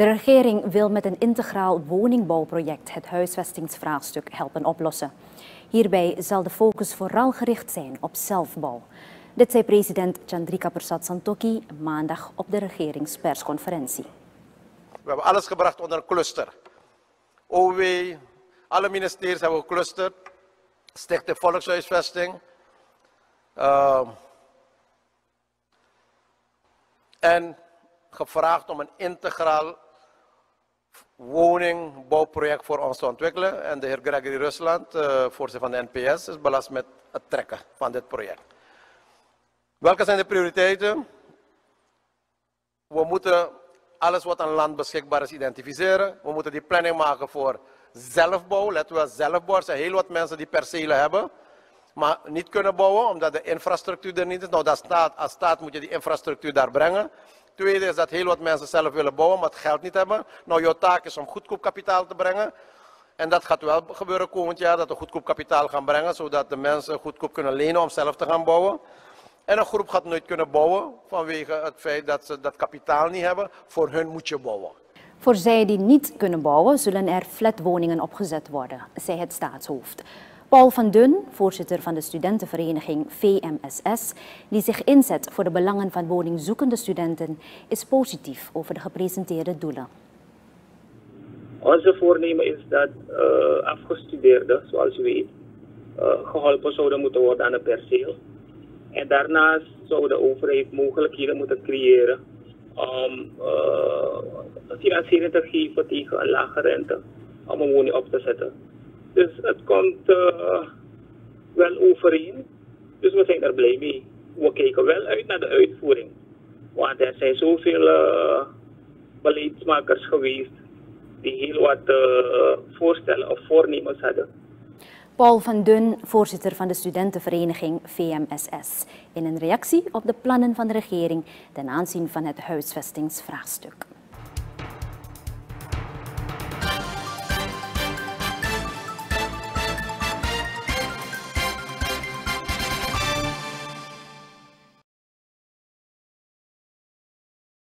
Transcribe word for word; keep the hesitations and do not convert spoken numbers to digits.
De regering wil met een integraal woningbouwproject het huisvestingsvraagstuk helpen oplossen. Hierbij zal de focus vooral gericht zijn op zelfbouw. Dit zei president Chandrika Persat Santokhi maandag op de regeringspersconferentie. We hebben alles gebracht onder een cluster. O W, alle ministeries hebben we geclusterd. Stichting Volkshuisvesting. Uh, en gevraagd om een integraal woningbouwproject voor ons te ontwikkelen. En de heer Gregory Rusland, uh, voorzitter van de N P S, is belast met het trekken van dit project. Welke zijn de prioriteiten? We moeten alles wat aan land beschikbaar is identificeren. We moeten die planning maken voor zelfbouw. Let wel, zelfbouw. Er zijn heel wat mensen die percelen hebben, maar niet kunnen bouwen omdat de infrastructuur er niet is. Nou, dat staat, als staat moet je die infrastructuur daar brengen. Tweede is dat heel wat mensen zelf willen bouwen, maar het geld niet hebben. Nou, jouw taak is om goedkoop kapitaal te brengen. En dat gaat wel gebeuren komend jaar, dat we goedkoop kapitaal gaan brengen, zodat de mensen goedkoop kunnen lenen om zelf te gaan bouwen. En een groep gaat nooit kunnen bouwen vanwege het feit dat ze dat kapitaal niet hebben. Voor hun moet je bouwen. Voor zij die niet kunnen bouwen, zullen er flatwoningen opgezet worden, zei het staatshoofd. Paul van Dun, voorzitter van de studentenvereniging V M S S, die zich inzet voor de belangen van woningzoekende studenten, is positief over de gepresenteerde doelen. Onze voornemen is dat uh, afgestudeerden, zoals u weet, uh, geholpen zouden moeten worden aan een perceel. En daarnaast zou de overheid mogelijkheden moeten creëren om uh, financiering te geven tegen een lage rente om een woning op te zetten. Dus het komt uh, wel overeen. Dus we zijn er blij mee. We kijken wel uit naar de uitvoering. Want er zijn zoveel uh, beleidsmakers geweest die heel wat uh, voorstellen of voornemens hadden. Paul van Dun, voorzitter van de studentenvereniging V M S S, in een reactie op de plannen van de regering ten aanzien van het huisvestingsvraagstuk.